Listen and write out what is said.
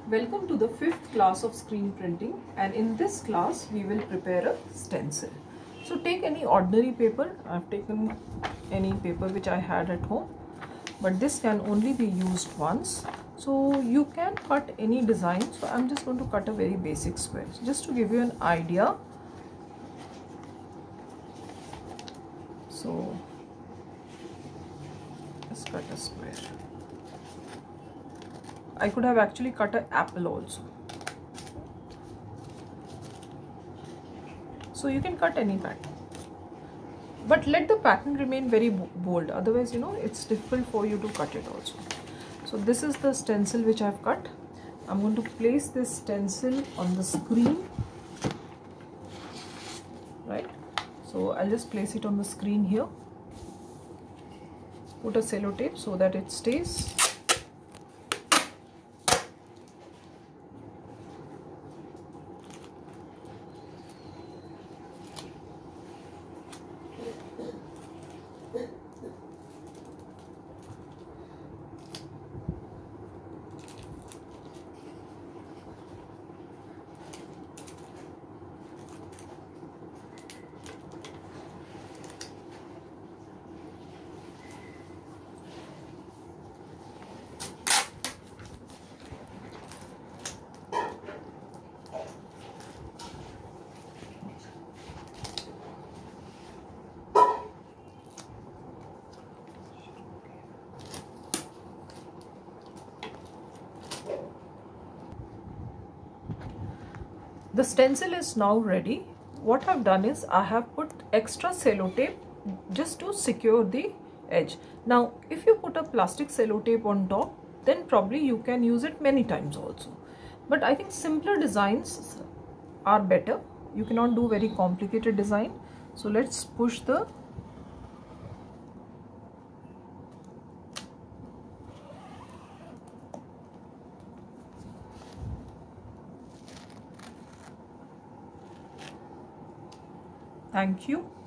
Welcome to the 5th class of screen printing, and in this class we will prepare a stencil. So take any ordinary paper. I have taken any paper which I had at home, but this can only be used once. So you can cut any design. So I'm just going to cut a very basic square just to give you an idea. So let's cut a square. I could have actually cut an apple also. So you can cut any pattern, but let the pattern remain very bold, otherwise it's difficult for you to cut it also. So this is the stencil which I have cut. I'm going to place this stencil on the screen, right? So I'll just place it on the screen here, put a sellotape so that it stays. The stencil is now ready. What I've done is I have put extra sellotape just to secure the edge. Now if you put a plastic sellotape on top, then probably you can use it many times also. But I think simpler designs are better. You cannot do very complicated design. So let's push the Thank you.